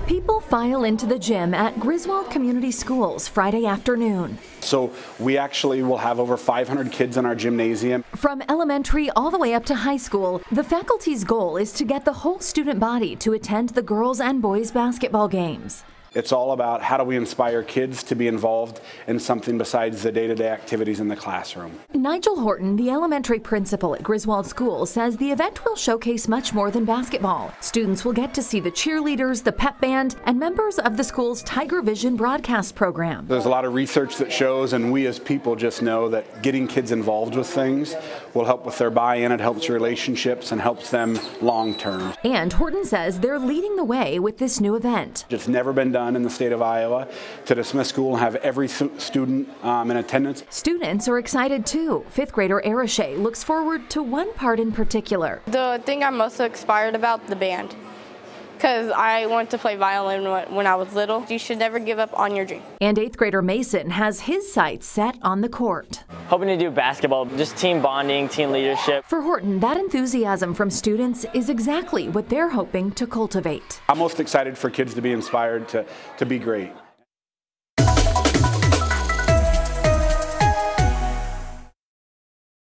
People file into the gym at Griswold Community Schools Friday afternoon. So we actually will have over 500 kids in our gymnasium. From elementary all the way up to high school, the faculty's goal is to get the whole student body to attend the girls' and boys' basketball games. It's all about how do we inspire kids to be involved in something besides the day-to-day activities in the classroom. Nigel Horton, the elementary principal at Griswold School, says the event will showcase much more than basketball. Students will get to see the cheerleaders, the pep band, and members of the school's Tiger Vision broadcast program. There's a lot of research that shows, and we as people just know that getting kids involved with things will help with their buy-in, it helps relationships, and helps them long-term. And Horton says they're leading the way with this new event. It's never been done in the state of Iowa to dismiss school and have every student in attendance. Students are excited too. Fifth grader Arashay looks forward to one part in particular. The thing I'm most inspired about, the band, because I wanted to play violin when I was little. You should never give up on your dream. And eighth grader Mason has his sights set on the court. Hoping to do basketball, just team bonding, team leadership. For Horton, that enthusiasm from students is exactly what they're hoping to cultivate. I'm most excited for kids to be inspired to be great.